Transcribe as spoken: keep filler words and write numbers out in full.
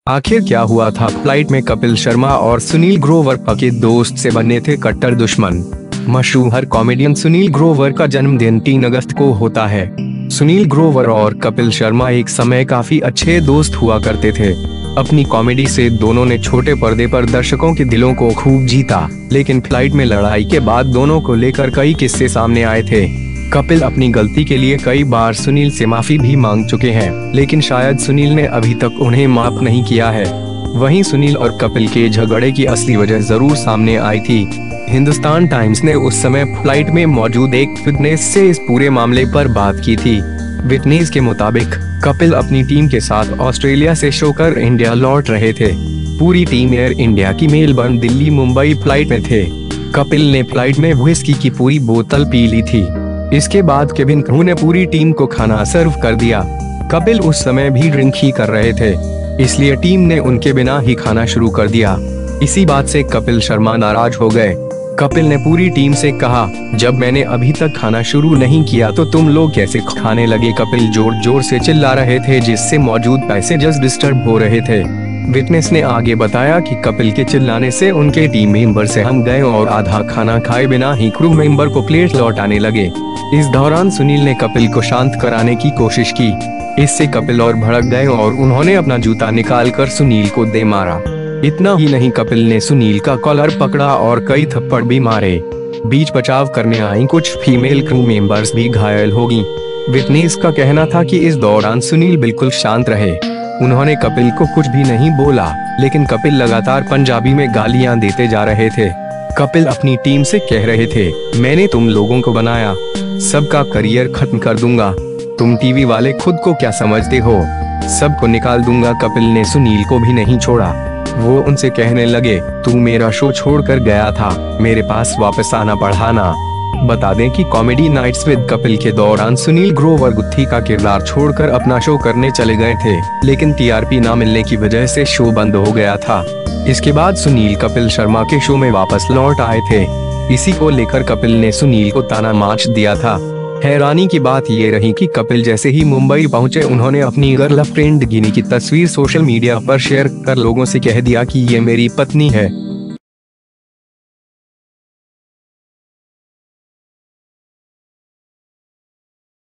आखिर क्या हुआ था? फ्लाइट में कपिल शर्मा और सुनील ग्रोवर पके दोस्त से बने थे कट्टर दुश्मन। मशहूर कॉमेडियन सुनील ग्रोवर का जन्मदिन तीन अगस्त को होता है। सुनील ग्रोवर और कपिल शर्मा एक समय काफी अच्छे दोस्त हुआ करते थे। अपनी कॉमेडी से दोनों ने छोटे पर्दे पर दर्शकों के दिलों को खूब जीता, लेकिन फ्लाइट में लड़ाई के बाद दोनों को लेकर कई किस्से सामने आए थे। कपिल अपनी गलती के लिए कई बार सुनील से माफी भी मांग चुके हैं, लेकिन शायद सुनील ने अभी तक उन्हें माफ नहीं किया है। वहीं सुनील और कपिल के झगड़े की असली वजह जरूर सामने आई थी। हिंदुस्तान टाइम्स ने उस समय फ्लाइट में मौजूद एक विटनेस से इस पूरे मामले पर बात की थी। विटनेस के मुताबिक कपिल अपनी टीम के साथ ऑस्ट्रेलिया से शो कर इंडिया लौट रहे थे। पूरी टीम एयर इंडिया की मेलबर्न दिल्ली मुंबई फ्लाइट में थे। कपिल ने फ्लाइट में व्हिस्की की पूरी बोतल पी ली थी। इसके बाद केविन क्रू ने पूरी टीम को खाना सर्व कर दिया। कपिल उस समय भी ड्रिंक ही कर रहे थे, इसलिए टीम ने उनके बिना ही खाना शुरू कर दिया। इसी बात से कपिल शर्मा नाराज हो गए। कपिल ने पूरी टीम से कहा, जब मैंने अभी तक खाना शुरू नहीं किया तो तुम लोग कैसे खाने लगे? कपिल जोर जोर से चिल्ला रहे थे, जिससे मौजूद पैसेंजर्स डिस्टर्ब हो रहे थे। विटनेस ने आगे बताया कि कपिल के चिल्लाने से उनके टीम मेंबर से हम गए और आधा खाना खाए बिना ही क्रू मेंबर को प्लेट लौटाने लगे। इस दौरान सुनील ने कपिल को शांत कराने की कोशिश की। इससे कपिल और भड़क गए और उन्होंने अपना जूता निकालकर सुनील को दे मारा। इतना ही नहीं, कपिल ने सुनील का कॉलर पकड़ा और कई थप्पड़ भी मारे। बीच बचाव करने आई कुछ फीमेल क्रू मेंबर्स भी घायल हो गईं। विटनेस का कहना था कि इस दौरान सुनील बिल्कुल शांत रहे। उन्होंने कपिल को कुछ भी नहीं बोला, लेकिन कपिल लगातार पंजाबी में गालियां देते जा रहे थे। कपिल अपनी टीम से कह रहे थे, मैंने तुम लोगों को बनाया, सबका करियर खत्म कर दूंगा। तुम टीवी वाले खुद को क्या समझते हो? सबको निकाल दूंगा। कपिल ने सुनील को भी नहीं छोड़ा। वो उनसे कहने लगे, तू मेरा शो छोड़कर गया था, मेरे पास वापस आना पड़ा ना। बता दें कि कॉमेडी नाइट्स विद कपिल के दौरान सुनील ग्रोवर गुत्थी का किरदार छोड़कर अपना शो करने चले गए थे, लेकिन टीआरपी ना मिलने की वजह से शो बंद हो गया था। इसके बाद सुनील कपिल शर्मा के शो में वापस लौट आए थे। इसी को लेकर कपिल ने सुनील को ताना मार दिया था। हैरानी की बात ये रही कि कपिल जैसे ही मुंबई पहुंचे, उन्होंने अपनी गर्लफ्रेंड गिनी की तस्वीर सोशल मीडिया पर शेयर कर लोगों से कह दिया कि ये मेरी पत्नी है।